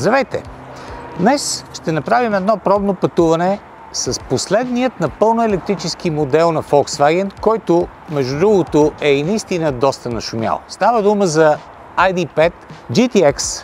Здравейте! Днес ще направим едно пробно пътуване с последният напълно електрически модел на Volkswagen, който, между другото, е и наистина доста нашумял. Става дума за ID.5 GTX.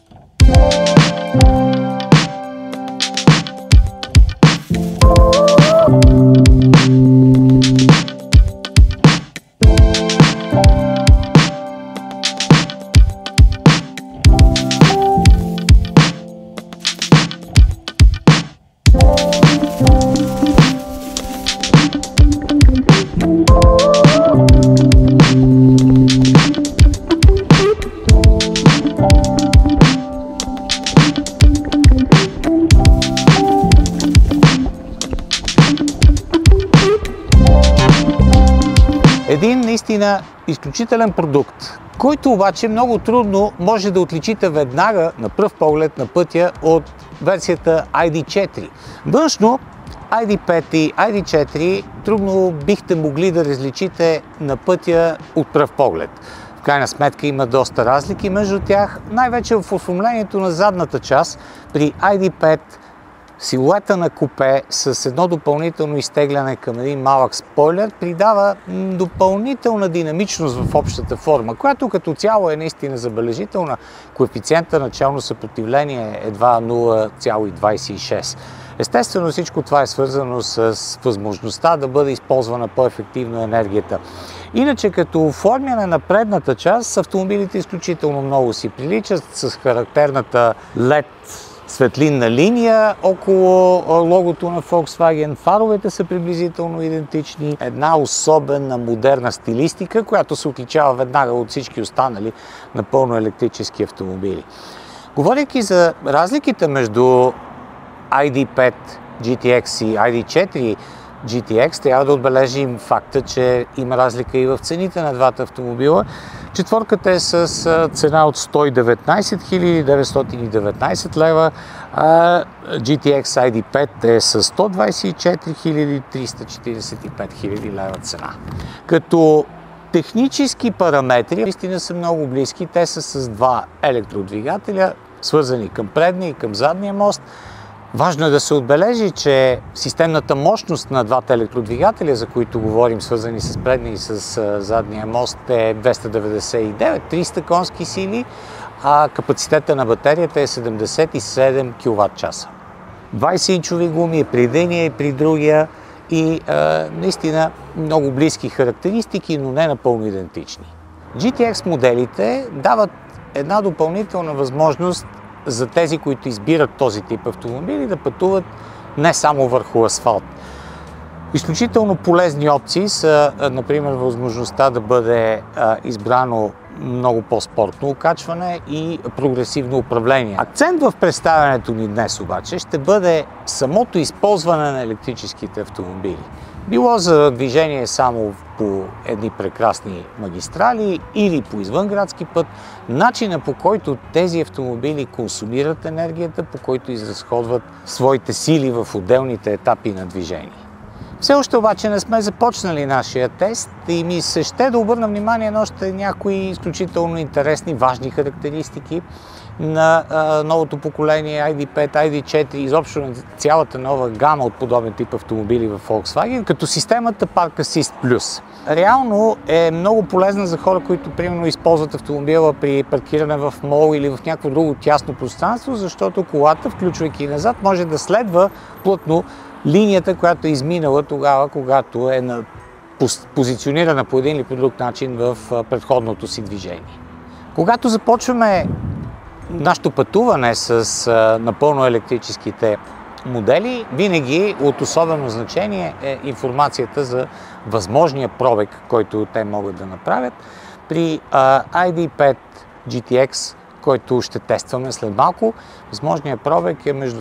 Един наистина изключителен продукт, който обаче много трудно може да отличите веднага на пръв поглед на пътя от версията ID.4. Външно ID.5 и ID.4 трудно бихте могли да различите на пътя от пръв поглед. В крайна сметка има доста разлики между тях, най-вече в оформлението на задната част. При ID.5 силуета на купе с едно допълнително изтегляне към един малък спойлер придава допълнителна динамичност в общата форма, която като цяло е наистина забележителна. Коефициента начално съпротивление е едва 0,26. Естествено всичко това е свързано с възможността да бъде използвана по-ефективно енергията. Иначе като оформяне на предната част, автомобилите изключително много си приличат с характерната LED светлинна линия около логото на Volkswagen. Фаровете са приблизително идентични. Една особена модерна стилистика, която се отличава веднага от всички останали напълно електрически автомобили. Говорейки за разликите между ID.5 GTX и ID.4 GTX, трябва да отбележим факта, че има разлика и в цените на двата автомобила. Четворката е с цена от 119 919 лева, а GTX ID.5 е с 124 345 лева цена. Като технически параметри наистина са много близки. Те са с два електродвигателя, свързани към предния и към задния мост. Важно е да се отбележи, че системната мощност на двата електродвигателя, за които говорим, свързани с предния и с задния мост, е 299-300 конски сили, а капацитета на батерията е 77 кВт-часа. 20-инчови гуми и при единия и при другия и наистина много близки характеристики, но не напълно идентични. GTX моделите дават една допълнителна възможност за тези, които избират този тип автомобили, да пътуват не само върху асфалт. Изключително полезни опции са, например, възможността да бъде избрано много по-спортно окачване и прогресивно управление. Акцент в представянето ни днес обаче ще бъде самото използване на електрическите автомобили. Било за движение само по едни прекрасни магистрали или по извънградски път, начина по който тези автомобили консумират енергията, по който изразходват своите сили в отделните етапи на движение. Все още обаче не сме започнали нашия тест и ми се ще да обърна внимание на още някои изключително интересни, важни характеристики на новото поколение ID.5, ID.4, изобщо на цялата нова гама от подобен тип автомобили в Volkswagen, като системата Park Assist Plus. Реално е много полезна за хора, които примерно използват автомобила при паркиране в мол или в някакво друго тясно пространство, защото колата, включвайки назад, може да следва плътно линията, която е изминала тогава, когато е позиционирана по един или по друг начин в предходното си движение. Когато започваме нашето пътуване с напълно електрическите модели, винаги от особено значение е информацията за възможния пробег, който те могат да направят. При ID.5 GTX, който ще тестваме след малко, възможният пробег е между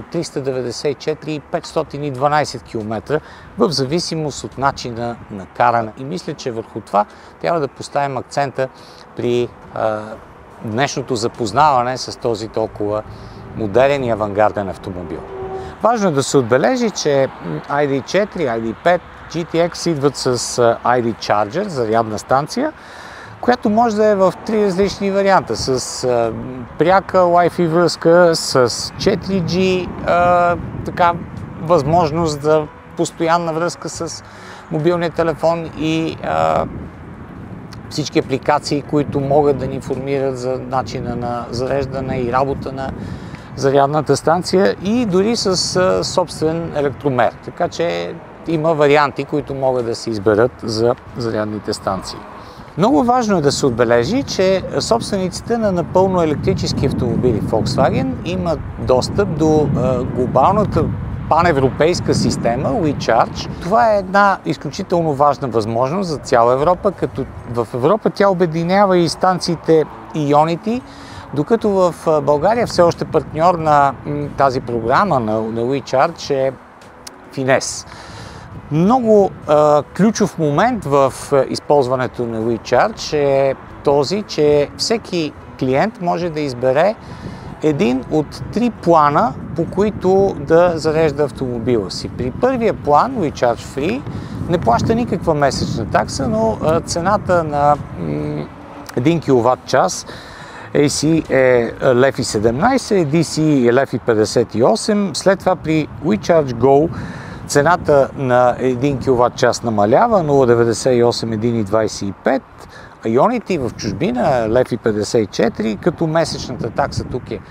394 и 512 км, в зависимост от начина на каране. И мисля, че върху това трябва да поставим акцента при днешното запознаване с този толкова модерен и авангарден автомобил. Важно е да се отбележи, че ID.4, ID.5, GTX идват с ID Charger, зарядна станция, която може да е в 3 различни варианта. С пряка Wi-Fi връзка, с 4G, възможност за постоянна връзка с мобилния телефон и всички апликации, които могат да ни информират за начина на зареждане и работа на зарядната станция, и дори с собствен електромер. Така че има варианти, които могат да се изберат за зарядните станции. Много важно е да се отбележи, че собствениците на напълно електрически автомобили Volkswagen имат достъп до глобалната паневропейска система WeCharge. Това е една изключително важна възможност за цяла Европа, като в Европа тя обединява и станциите Ionity, докато в България все още партньор на тази програма на WeCharge е Fines. Много ключов момент в използването на WeCharge е този, че всеки клиент може да избере един от 3 плана, по които да зарежда автомобила си. При първия план, WeCharge Free, не плаща никаква месечна такса, но цената на 1 кВт-час AC е 1,17 лв., DC е 1,58 лв. След това при WeCharge Go цената на 1 кВт-час намалява 0,98 – 1,25 лв. Ionity в чужбина 1,54 лв., като месечната такса тук е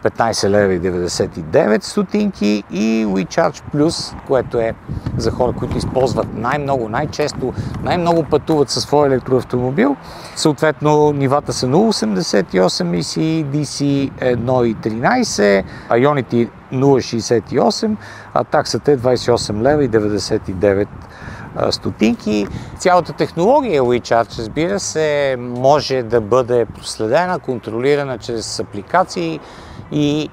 15,99 лв. и WeCharge Plus, което е за хора, които използват най-много, най-често, най-много пътуват със своя електроавтомобил. Съответно, нивата са 0,88 EC, DC 1,13, Ionity 0,68, а таксата е 28,99 лв. Цялата технология WeCharge, разбира се, може да бъде проследена, контролирана чрез апликации и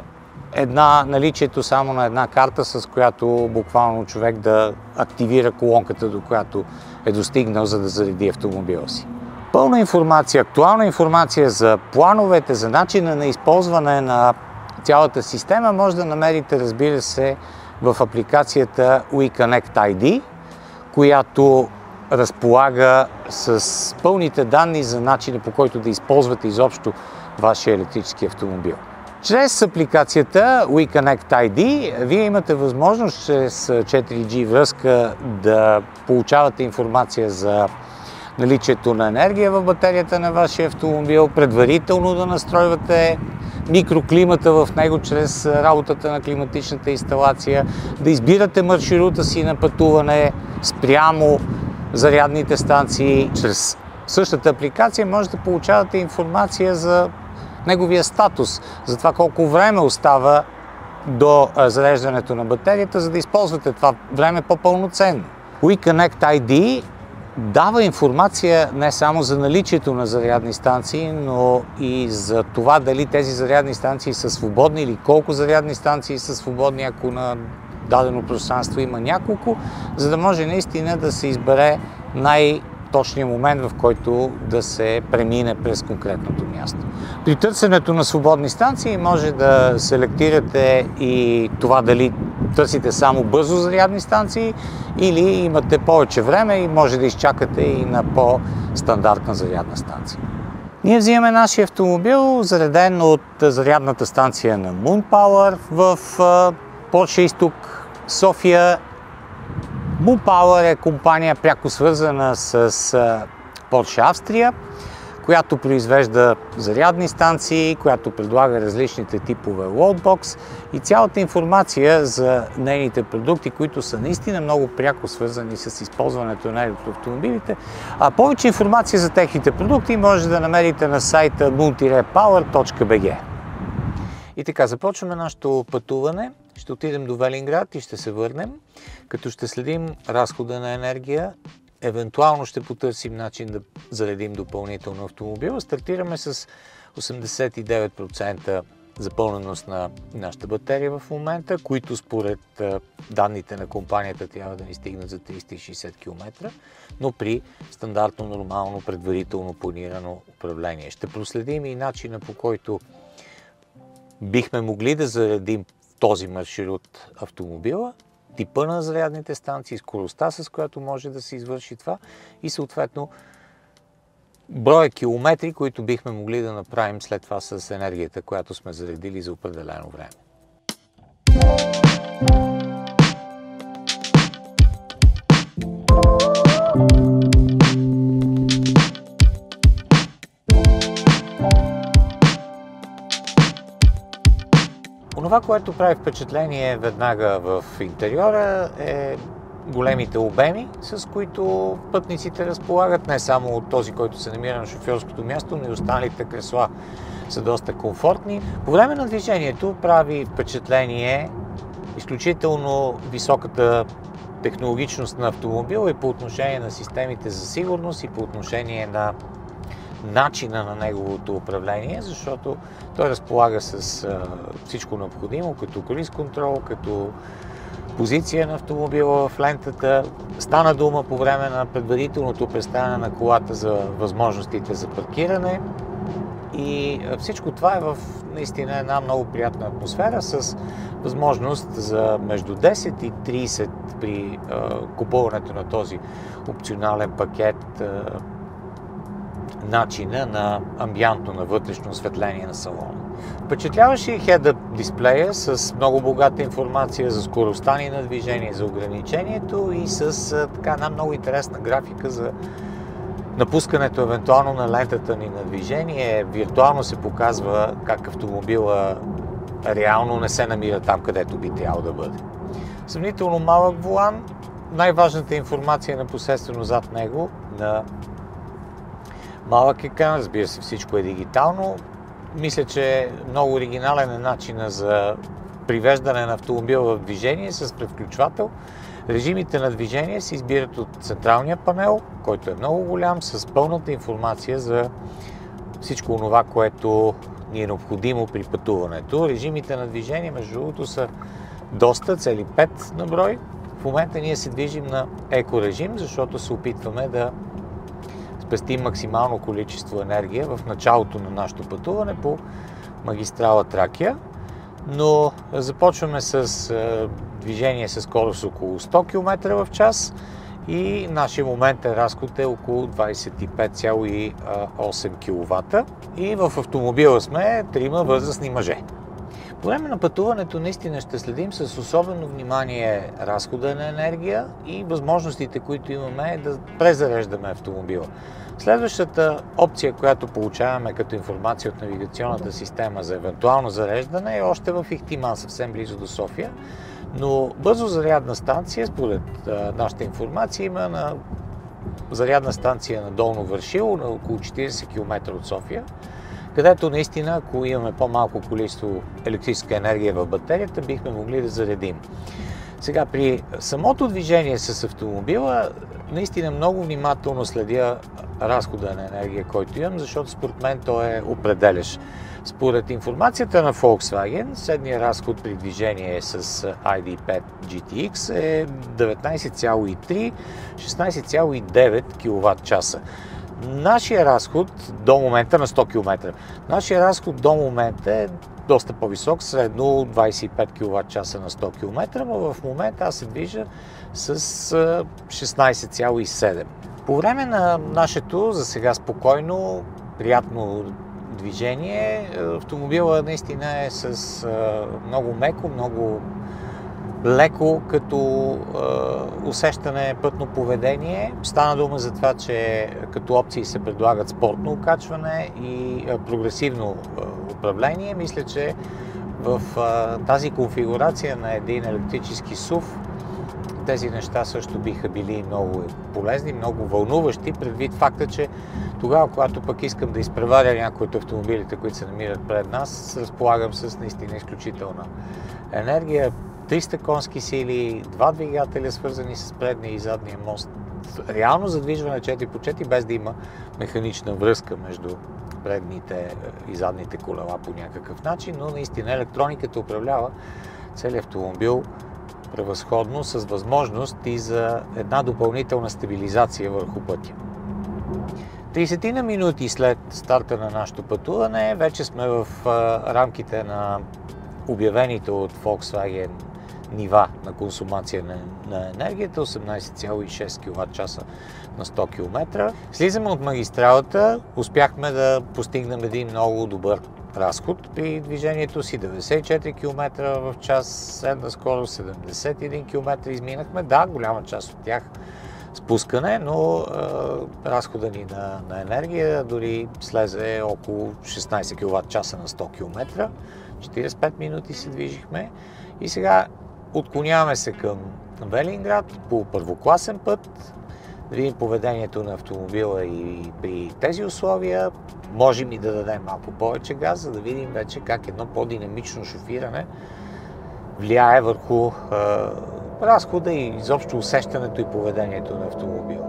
наличието само на една карта, с която буквално човек да активира колонката, до която е достигнал, за да зареди автомобила си. Пълна информация, актуална информация за плановете, за начина на използване на цялата система може да намерите, разбира се, в апликацията WeConnect ID, която разполага с пълните данни за начина, по който да използвате изобщо вашия електрически автомобил. Чрез апликацията WeConnect ID вие имате възможност чрез 4G връзка да получавате информация за наличието на енергия в батерията на вашия автомобил, предварително да настройвате микроклимата в него чрез работата на климатичната инсталация, да избирате маршрута си на пътуване спрямо зарядните станции. Чрез същата апликация може да получавате информация за неговия статус, за това колко време остава до зареждането на батерията, за да използвате това време по-пълноценно. WeConnect ID дава информация не само за наличието на зарядни станции, но и за това дали тези зарядни станции са свободни или колко зарядни станции са свободни, ако на дадено пространство има няколко, за да може наистина да се избере най-точният момент, в който да се премине през конкретното място. При търсенето на свободни станции може да селектирате и това дали търсите само бързо зарядни станции или имате повече време и може да изчакате и на по-стандартна зарядна станция. Ние взимаме нашия автомобил, зареден от зарядната станция на Moon Power в Porsche изток София. Moon Power е компания пряко свързана с Porsche Австрия, която произвежда зарядни станции, която предлага различните типове лоудбокс и цялата информация за нейните продукти, които са наистина много пряко свързани с използването на електроавтомобилите. А повече информация за техните продукти може да намерите на сайта moon-power.bg. И така, започваме нашето пътуване. Ще отидем до Велинград и ще се върнем, като ще следим разхода на енергия. Евентуално ще потърсим начин да заредим допълнително автомобила. Стартираме с 89% запълненост на нашата батерия в момента, които според данните на компанията трябва да ни стигнат за 360 км, но при стандартно, нормално, предварително планирано управление. Ще проследим и начина, по който бихме могли да заредим този маршрут автомобила, типа на зарядните станции, скоростта, с която може да се извърши това и съответно броя километри, които бихме могли да направим след това с енергията, която сме заредили за определено време. Това, което прави впечатление веднага в интериора, е големите обеми, с които пътниците разполагат, не само от този, който се намира на шофьорското място, но и останалите кресла са доста комфортни. По време на движението прави впечатление изключително високата технологичност на автомобила и по отношение на системите за сигурност и по отношение на начина на неговото управление, защото той разполага с всичко необходимо, като круиз контрол, като позиция на автомобила в лентата. Стана дума по време на предварителното представяне на колата за възможностите за паркиране и всичко това е в наистина една много приятна атмосфера с възможност за между 10 и 30 при купуването на този опционален пакет начина на амбиантно, на вътрешно осветление на салона. Впечатляваше и head-up дисплея с много богата информация за скоростта ни на движение, за ограничението и с така една много интересна графика за напускането евентуално на лентата ни на движение. Виртуално се показва как автомобила реално не се намира там, където би трябвало да бъде. Сравнително малък волан, най-важната информация е непосредствено зад него на малък екран, разбира се, всичко е дигитално. Мисля, че много оригинален е начинът за привеждане на автомобила в движение с превключвател. Режимите на движение се избират от централния панел, който е много голям, с пълната информация за всичко това, което ни е необходимо при пътуването. Режимите на движение, между другото, са доста, цели 5 на брой. В момента ние се движим на екорежим, защото се опитваме да спестим максимално количество енергия в началото на нашето пътуване по магистрала Тракия, но започваме с движение със скорост около 100 км в час и нашия моментен разход е около 25,8 кВт и в автомобила сме 3 възрастни мъже. По време на пътуването наистина ще следим с особено внимание разхода на енергия и възможностите, които имаме да презареждаме автомобила. Следващата опция, която получаваме като информация от навигационната система за евентуално зареждане е още в Ихтиман, съвсем близо до София, но бързо зарядна станция, според нашата информация, има на зарядна станция на Долно Вършило, на около 40 км от София, където наистина, ако имаме по-малко количество електрическа енергия в батерията, бихме могли да заредим. Сега, при самото движение с автомобила, наистина много внимателно следя разхода на енергия, който имам, защото според мен той е определящ. Според информацията на Volkswagen, средният разход при движение с ID.5 GTX е 19,3, 16,9 кВт-часа. Нашия разход до момента на 100 км. Нашия разход до момента е доста по-висок, средно 25 кВт-часа на 100 км, но в момента аз се движа с 16,7. По време на нашето, за сега спокойно, приятно движение, автомобила наистина е с много меко, много леко като усещане пътно поведение. Стана дума за това, че като опции се предлагат спортно окачване и прогресивно управление. Мисля, че в тази конфигурация на един електрически SUV тези неща също биха били много полезни, много вълнуващи, предвид факта, че тогава, когато пък искам да изпреваря някои от автомобилите, които се намират пред нас, разполагам с наистина изключителна енергия. 300 конски сили, 2 двигателя, свързани с предния и задния мост. Реално задвижване 4x4, без да има механична връзка между предните и задните колела по някакъв начин, но наистина електрониката управлява целият автомобил превъзходно, с възможност и за една допълнителна стабилизация върху пътя. 30 на минути след старта на нашето пътуване вече сме в рамките на обявените от Volkswagen нива на консумация на енергията, 18,6 кВт на 100 км. Слизаме от магистралата, успяхме да постигнем един много добър разход при движението си, 94 км в час, средна скорост 71 км изминахме. Да, голяма част от тях спускане, но разхода ни на енергия дори слезе около 16 кВт на 100 км. 45 минути се движихме и сега отклоняваме се към Велинград по първокласен път, да видим поведението на автомобила и при тези условия. Можем и да дадем малко повече газ, за да видим вече как едно по-динамично шофиране влияе върху разхода и изобщо усещането и поведението на автомобила.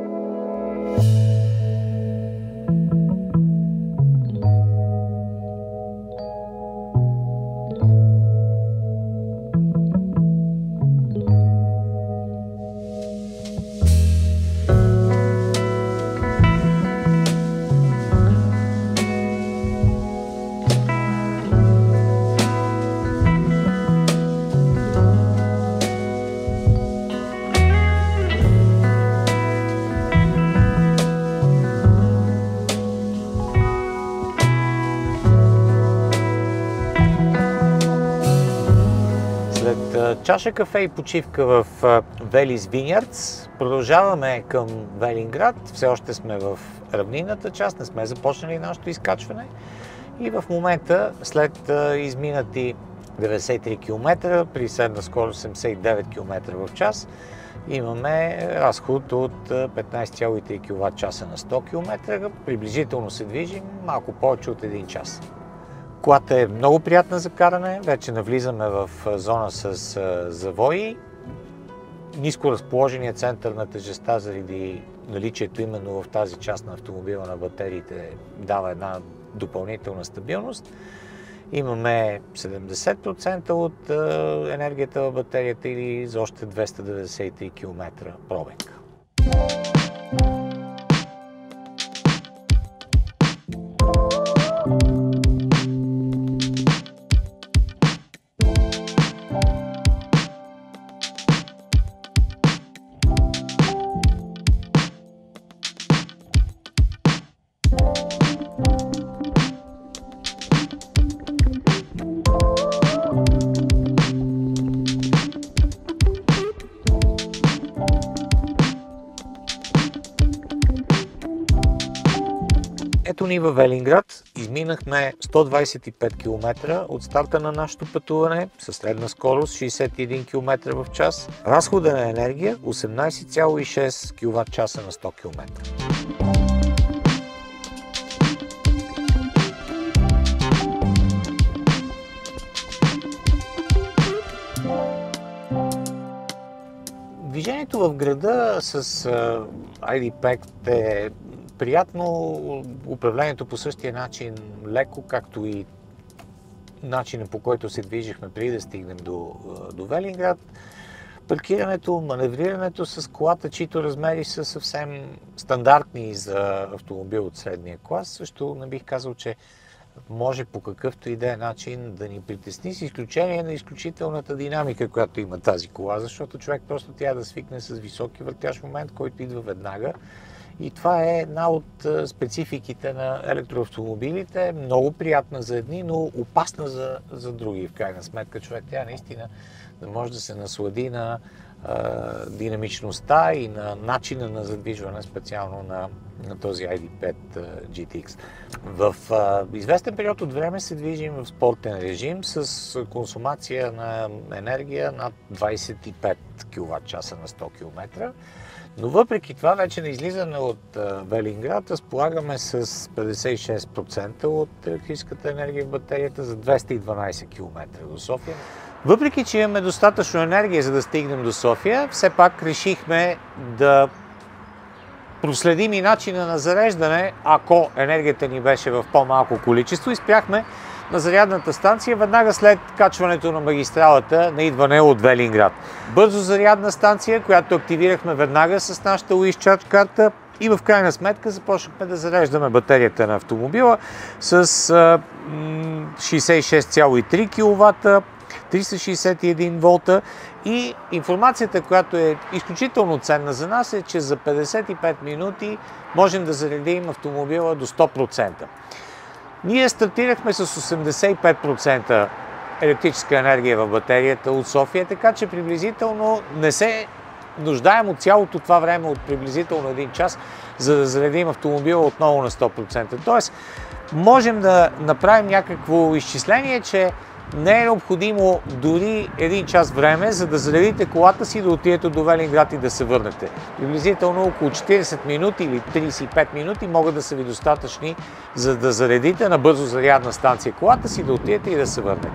Чаша кафе и почивка в Велис Vineyards. Продължаваме към Велинград. Все още сме в равнинната част, не сме започнали нашето изкачване. И в момента, след изминати 93 км при средна скорост 79 км в час, имаме разход от 15,3 кВт на 100 км. Приблизително се движим малко повече от 1 час. Колата е много приятна за каране, вече навлизаме в зона с завои. Ниско разположеният център на тежестта заради наличието именно в тази част на автомобила на батериите дава една допълнителна стабилност. Имаме 70% от енергията в батерията или за още 293 км пробег. Ето ни във Велинград. Изминахме 125 км от старта на нашето пътуване със средна скорост 61 км в час. Разхода на енергия 18,6 кВт на 100 км. Движението в града с ID.5 е приятно, управлението по същия начин леко, както и начинът, по който се движихме преди да стигнем до Велинград. Паркирането, маневрирането с колата, чието размери са съвсем стандартни за автомобил от средния клас, също не бих казал, че може по какъвто и да е начин да ни притесни, с изключение на изключителната динамика, която има тази кола, защото човек просто трябва да свикне с високи въртящ момент, който идва веднага. И това е една от спецификите на електроавтомобилите. Много приятна за едни, но опасна за други. В крайна сметка човек трябва наистина да може да се наслади на динамичността и на начина на задвижване, специално на този ID.5 GTX. В известен период от време се движим в спортен режим с консумация на енергия над 25 кВт на 100 км. Но въпреки това, вече на излизане от Велинград разполагаме с 56% от електрическата енергия в батерията за 212 км до София. Въпреки че имаме достатъчно енергия, за да стигнем до София, все пак решихме да проследим и начина на зареждане, ако енергията ни беше в по-малко количество, и спряхме на зарядната станция веднага след качването на магистралата на идване от Велинград. Бързо зарядна станция, която активирахме веднага с нашата WiseCharge карта и в крайна сметка започнахме да зареждаме батерията на автомобила с 66,3 кВт, 361 волта и информацията, която е изключително ценна за нас е, че за 55 минути можем да заредим автомобила до 100%. Ние стартирахме с 85% електрическа енергия в батерията от София, така че приблизително не се нуждаем от цялото това време, от приблизително 1 час, за да заредим автомобила отново на 100%. Тоест, можем да направим някакво изчисление, че не е необходимо дори 1 час време, за да заредите колата си, да отидете до Велинград и да се върнете. Приблизително около 40 минути или 35 минути могат да са ви достатъчни, за да заредите на бързо зарядна станция колата си, да отидете и да се върнете.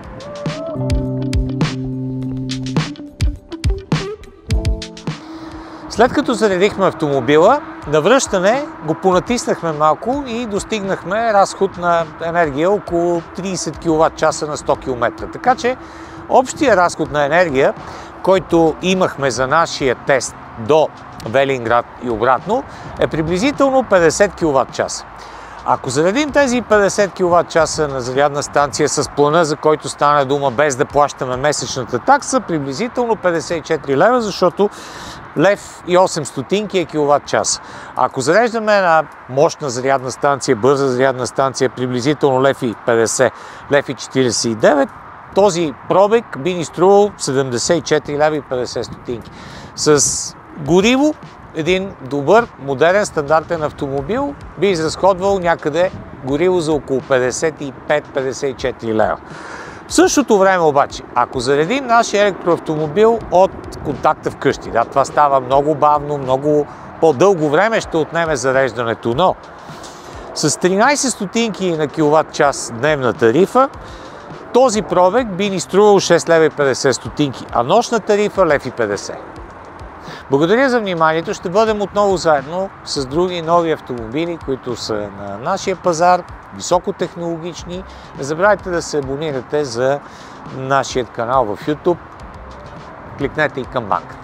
След като заредихме автомобила, на връщане го понатиснахме малко и достигнахме разход на енергия около 30 кВт на 100 км. Така че общия разход на енергия, който имахме за нашия тест до Велинград и обратно, е приблизително 50 кВт. Ако заредим тези 50 кВт на зарядна станция с плана, за който стана дума, без да плащаме месечната такса, приблизително 54 лева, защото 1,08 лв. е киловатт-час. Ако зареждаме на мощна зарядна станция, бърза зарядна станция, приблизително 1,50 лв., 1,49 лв., този пробег би ни струвал 74,50 лв. С гориво, един добър, модерен, стандартен автомобил би изразходвал някъде гориво за около 55-54 лева. В същото време обаче, ако заредим нашия електроавтомобил от контакта вкъщи, това става много бавно, много по-дълго време ще отнеме зареждането, но с 13 стотинки на киловатт-час дневна тарифа, този пробег би ни струвал 6,50 лв., а нощна тарифа 1,50 лв. Благодаря за вниманието. Ще бъдем отново заедно с други нови автомобили, които са на нашия пазар, високотехнологични. Не забравяйте да се абонирате за нашия канал в YouTube. Кликнете и камбанката.